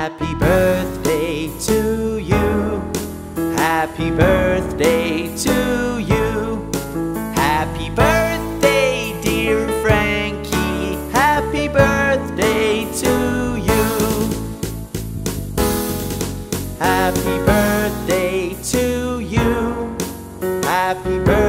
Happy birthday to you. Happy birthday to you. Happy birthday, dear Frankie. Happy birthday to you. Happy birthday to you. Happy birthday.